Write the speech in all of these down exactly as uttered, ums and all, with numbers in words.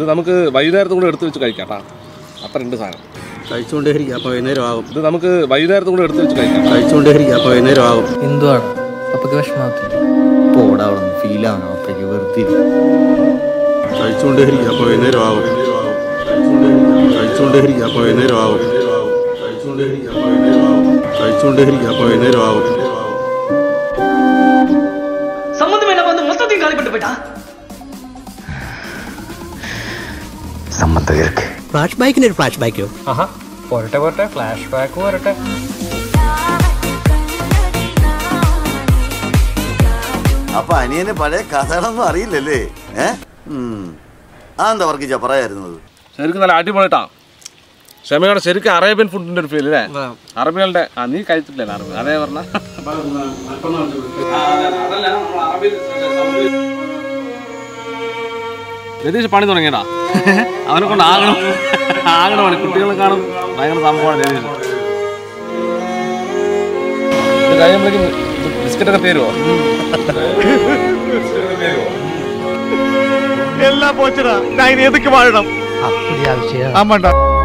ഇത് നമുക്ക് വൈകുന്നേരത്തും കൂടെ എടുത്ത് വെച്ച് കഴിക്കാം. അത്ര രണ്ട് സാധനം കഴിച്ചുകൊണ്ടേയിരിക്കും. അപ്പോൾ വൈകുന്നേരം ആകും. ഇത് നമുക്ക് വൈകുന്നേരത്തും കൂടെ എടുത്ത് വെച്ച് കഴിക്കാം. കഴിച്ചുകൊണ്ടേയിരിക്കും. അപ്പോൾ വൈകുന്നേരം ആകും. എന്തുവാണ് അപ്പൊക്ക് വിഷമാകത്തില്ല? പോടാ അവിടെ നിന്ന് ഫീൽ ആവണം. അപ്പേക്ക് വെറുതെ കഴിച്ചുകൊണ്ടേയിരിക്കും. അപ്പോൾ വൈകുന്നേരം ആകും. കഴിച്ചുകൊണ്ടേയിരിക്കും. അപ്പോൾ വൈകുന്നേരം ആകും. കഴിച്ചുകൊണ്ടേയിരിക്കും. അപ്പോൾ വൈകുന്നേരം ആകും. കഴിച്ചുകൊണ്ടേയിരിക്കും. അപ്പോൾ വൈകുന്നേരം ആകും. சம்பந்தம் வந்து மொத்தத்தையும் காலிப்பட்டு போயிட்டா. സമ്മതം ഇருக்கு. ഫ്ലാഷ് ബാക്കിന് ഒരു ഫ്ലാഷ് ബാക്കോ? ആഹാ പോരട്ടെ പോരട്ടെ ഫ്ലാഷ് ബാക്ക് പോരട്ടെ. അപ്പൊ അനിയന് പഴയ കഥകളൊന്നും അറിയില്ലല്ലേ? ഏഹ് അതെന്താ വർക്കിച്ച പറയായിരുന്നത്? ശരിക്കും നല്ല അടിപൊളിട്ടാ. ക്ഷമയോടെ ശരിക്കും അറേബ്യൻ ഫുഡിന്റെ ഒരു ഫീൽ അല്ലേ? അറബികളുടെ ആ നീ കഴിച്ചിട്ടില്ല അറബി അതേ പറഞ്ഞ രതീഷ് പണി തുടങ്ങിയടാ. അവനെ കൊണ്ട് ആകണം ആകണം പണി. കുട്ടികളെ കാണും ഭയങ്കര സംഭവമാണ് രതീഷ്. ഇത് കഴിയുമ്പോഴേക്കും ബിസ്ക്കറ്റൊക്കെ തരുമോ? എല്ലാം പോച്ചടാ. ഞാൻ ഏതൊക്കെ വാഴണം? ആമണ്ട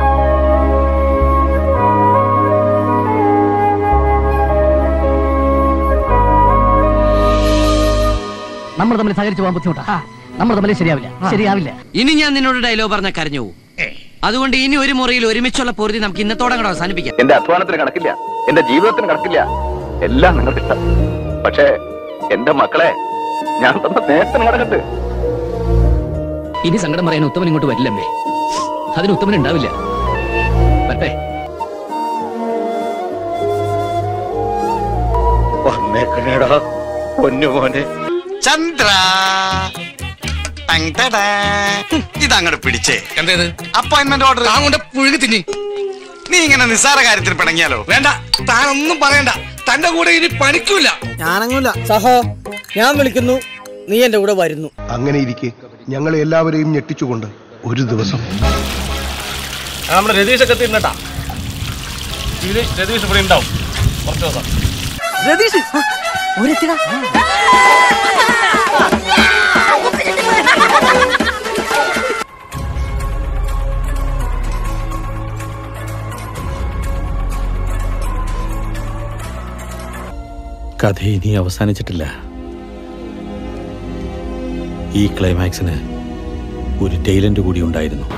നമ്മൾ തമ്മിൽ സഹകരിച്ചു പോകാൻ ബുദ്ധിമുട്ടാ. നമ്മൾ തമ്മിൽ ശരിയാവില്ല ശരിയാവില്ല ഇനി ഞാൻ നിന്നോട് ഡയലോഗ് പറഞ്ഞ കരഞ്ഞു പോകും. അതുകൊണ്ട് ഇനി ഒരു മുറിയിൽ ഒരുമിച്ചുള്ള പൊറുതി നമുക്ക് ഇന്നത്തോടെ കൂടെ അവസാനിപ്പിക്കാം. എന്റെ അധ്വാനത്തിന് കണക്കില്ല, എന്റെ ജീവിതത്തിന് കണക്കില്ല, എല്ലാം നിങ്ങൾക്ക് ഇഷ്ടം. പക്ഷേ എന്റെ മക്കളെ ഞാൻ തന്ന നേരത്തിന് കടക്കട്ട്. ഇനി സങ്കടം പറയാൻ ഉത്തമൻ ഇങ്ങോട്ട് വരില്ലമ്മേ. അതിന് ഉത്തമൻ ഉണ്ടാവില്ല. വരട്ടെ. പൊന്നുമോനെ ചന്ദ്ര ഇതങ്ങോട്ട് പിടിച്ചേ. എന്തേത് അപ്പോയിന്റ്മെന്റ് ഓർഡർ അങ്ങോട്ട് പുഴുകി തിന്നി. നീ ഇങ്ങനെ നിസ്സാര കാര്യത്തിൽ പിണങ്ങിയാലോ? വേണ്ട, താനൊന്നും പറയണ്ട. തന്റെ കൂടെ ഇനി പണിക്കൂല. ഞാനങ്ങൂല സഹോ. ഞാൻ വിളിക്കുന്നു, നീ എന്റെ കൂടെ വരുന്നു. അങ്ങനെ ഇരിക്കെ ഞങ്ങളെ എല്ലാവരെയും ഞെട്ടിച്ചുകൊണ്ട് ഒരു ദിവസം നമ്മുടെ രതീഷൊക്കെ എത്തിണ്ടാ. രതീഷ് ഇവിടെ ഉണ്ടാവും കുറച്ച് ദിവസം. രതീഷ് കഥ ഇനി അവസാനിച്ചിട്ടില്ല. ഈ ക്ലൈമാക്സിന് ഒരു ടൈലന്റ് കൂടി ഉണ്ടായിരുന്നു.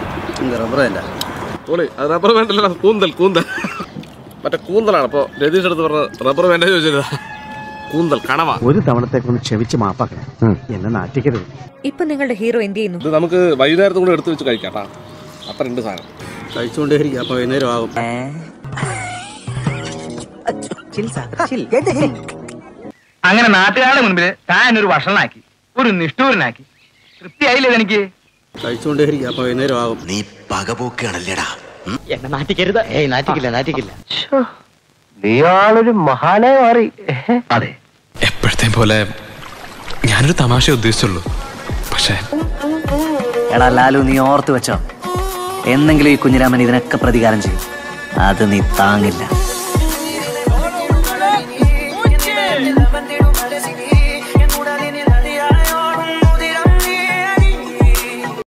റബ്ബർ വേണ്ടല്ലോ, കൂന്തൽ കൂന്തൽ മറ്റേ കൂന്തലാണ്. അപ്പൊ രതീഷ് എടുത്ത് പറഞ്ഞ റബ്ബർ വേണ്ട ചോദിച്ചത് കൂന്തൽ കണവ. ഒരു തവണത്തേക്കൊന്ന് ക്ഷമിച്ച് മാപ്പാക്കണം. എന്നെ നാറ്റിക്കരുത്. ഇപ്പൊ നിങ്ങളുടെ ഹീറോ എന്ത് ചെയ്യുന്നു? ഇത് നമുക്ക് വൈകുന്നേരത്തും കൂടെ എടുത്ത് വെച്ച് കഴിക്കാം. അത്ര രണ്ട് സാധനം കഴിച്ചുകൊണ്ടേയിരിക്കും. അപ്പോൾ വൈകുന്നേരം ആകും. അങ്ങനെ നാട്ടുകാരുടെ മുൻപിൽ താൻ ഒരു വഷളനാക്കി, ഒരു നിഷ്ഠൂരനാക്കി. തൃപ്തിയായില്ലേ എനിക്ക്? കഴിച്ചുകൊണ്ടേയിരിക്കും. അപ്പോൾ വൈകുന്നേരം ആകും. നീ പകപോക്കാണല്ലേടാ. എന്നെ നാറ്റിക്കരുത്. ഏയ് നാറ്റിക്കില്ല നാറ്റിക്കില്ല. നീയാളൊരു മഹാനായി മാറി. അതെ, എപ്പോഴത്തെ പോലെ ഞാനൊരു തമാശ ഉദ്ദേശിച്ചുള്ളൂ. പക്ഷേ എടാ ലാലു, നീ ഓർത്ത് വെച്ചോ, എന്നെങ്കിലും ഈ കുഞ്ഞിരാമൻ ഇതിനൊക്കെ പ്രതികാരം ചെയ്യും. അത് നീ താങ്ങില്ല.